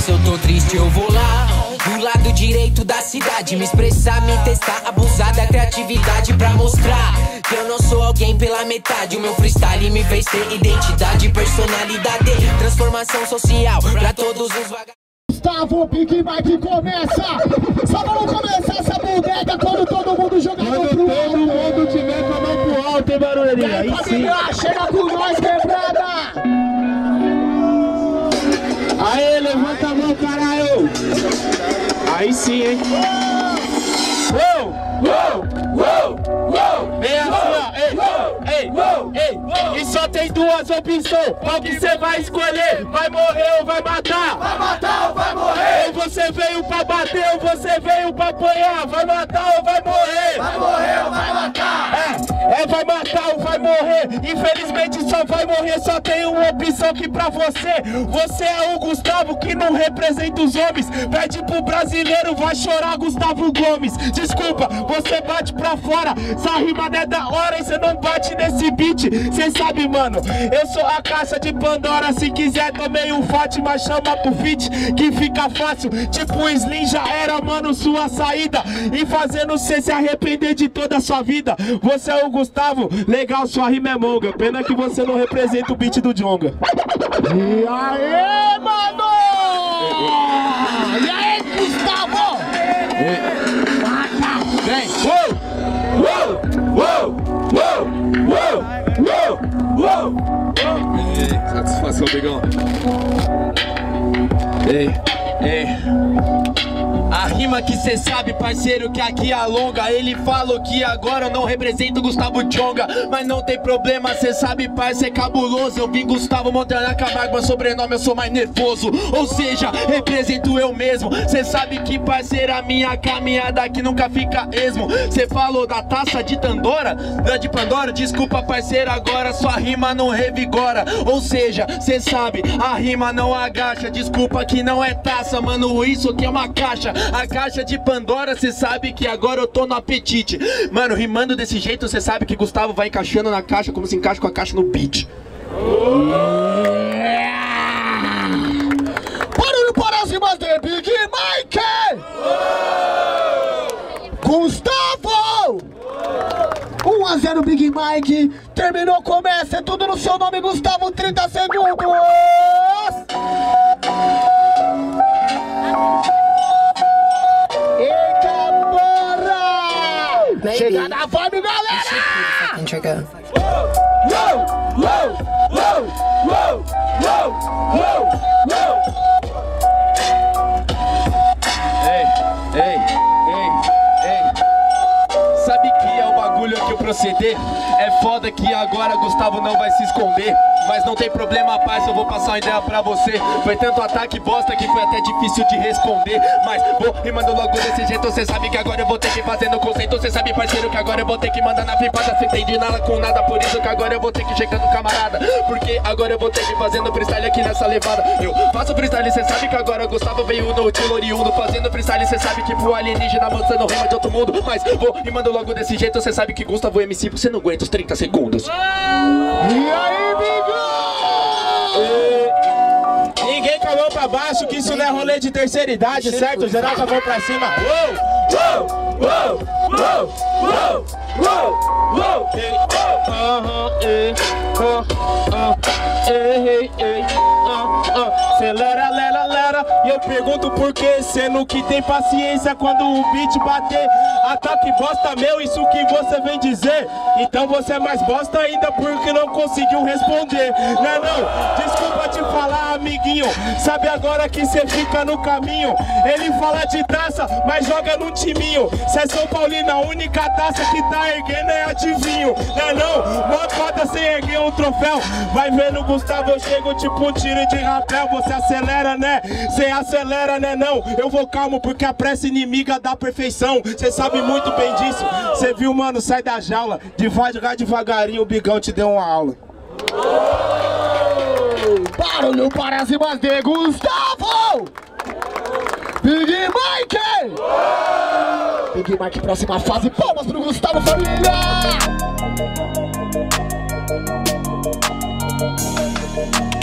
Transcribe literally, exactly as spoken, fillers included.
se eu tô triste eu vou lá do lado direito da cidade, me expressar, me testar, abusar da criatividade pra mostrar que eu não sou alguém pela metade. O meu freestyle me fez ter identidade, personalidade, transformação social pra todos os vagabundos. Gustavo, Big Mike começa. Só vamos começar essa bodega quando todo mundo jogar pro alto. Quando todo mundo tiver com a mão pro alto, hein, barulheirinha? Aí sim. Chega com nós, quebrada. Aê, levanta a mão, caralho. Aí sim, hein? Uou, uou, uou, uou. Vem assim, ó. Ei, ei, ei. E só tem duas opções. Qual que você vai escolher? Vai morrer ou vai matar? Vai matar ou vai morrer? Ou você veio pra bater ou você veio pra apanhar? Vai matar ou vai morrer? Vai morrer ou vai matar? É, é vai matar ou vai morrer? Infelizmente só vai morrer, só tem uma opção aqui pra você. Você é o Gustavo que não representa os homens. Pede pro brasileiro, vai chorar Gustavo Gomes. Desculpa, você bate pra fora. Essa rima não é da hora e você não bate nesse beat. Cê sabe, mano, eu sou a caixa de Pandora. Se quiser tomei um Fátima, chama pro feat que fica fácil. Tipo o Slim já era, mano, sua saída. E fazendo cê se arrepender de toda a sua vida. Você é o Gustavo, legal, sua rima é monga. Pena que você não representa o beat do Djonga. E aí, mano? E aí, Gustavo? Mata! Vem! Uou! Uou! Uou! Uou! Uou! Uou! Uou! Ei, satisfação, Bigão. Ei, ei. A rima que cê sabe, parceiro, que aqui alonga. Ele falou que agora eu não represento Gustavo Djonga, mas não tem problema, cê sabe, parceiro, é cabuloso. Eu vim Gustavo Montanha Camargo, meu sobrenome eu sou mais nervoso. Ou seja, represento eu mesmo. Cê sabe que, parceiro, a minha caminhada aqui nunca fica esmo. Cê falou da taça de Pandora, da de Pandora, desculpa, parceiro, agora sua rima não revigora. Ou seja, cê sabe, a rima não agacha. Desculpa que não é taça, mano, isso aqui é uma caixa. A caixa de Pandora, cê sabe que agora eu tô no apetite. Mano, rimando desse jeito, cê sabe que Gustavo vai encaixando na caixa como se encaixa com a caixa no beat. Barulho para as rimas de Big Mike! Gustavo! um a zero Big Mike. Terminou, começa. É tudo no seu nome, Gustavo. trinta segundos. Chega na vibe, galera! Uou, uou, uou, uou, uou, uou, uou. Ei, ei, ei, ei. Sabe que é o bagulho que o proceder? É foda que agora Gustavo não vai se esconder. Mas não tem problema, paz, eu vou passar uma ideia pra você. Foi tanto ataque bosta que foi até difícil de responder. Mas vou rimando logo desse jeito. Cê sabe que agora eu vou ter que ir fazendo conceito. Cê sabe, parceiro, que agora eu vou ter que mandar na flipada. Cê entende nada com nada, por isso que agora eu vou ter que chegar no camarada. Porque agora eu vou ter que ir fazendo freestyle aqui nessa levada. Eu faço freestyle, cê sabe que agora o Gustavo veio no tio oriundo. Fazendo freestyle, cê sabe, tipo alienígena mostrando rima de outro mundo. Mas vou rimando logo desse jeito. Cê sabe que Gustavo M C, você não aguenta os trinta segundos. E aí, Bigão? E... Ninguém com a mão pra baixo, que isso não é rolê de terceira idade, certo? Geral com a mão pra cima. Uou, uou, uou, uou, uou, uou, uou. Aham, ei, ei, ei, acelera, lera, lera. E eu pergunto por que, sendo que tem paciência quando o beat bater. Ataque bosta meu, isso que você vem dizer. Então você é mais bosta ainda porque não conseguiu responder. Não é não? Desculpa te falar, amiguinho. Sabe agora que cê fica no caminho. Ele fala de taça, mas joga no timinho. Cê é São Paulino, a única taça que tá erguendo é adivinho. Não é não? Mó foda sem erguer um troféu. Vai vendo, Gustavo, eu chego tipo um tiro de rapel. Você acelera, né? Cê acelera, né não? Eu vou calmo porque a pressa inimiga da perfeição. Cê sabe muito bem disso. Cê viu, mano, sai da jaula. Devagar, devagarinho, o Bigão te deu uma aula. Barulho para as rimas de Gustavo! Big Mike! Big Mike, próxima fase. Palmas pro Gustavo, família!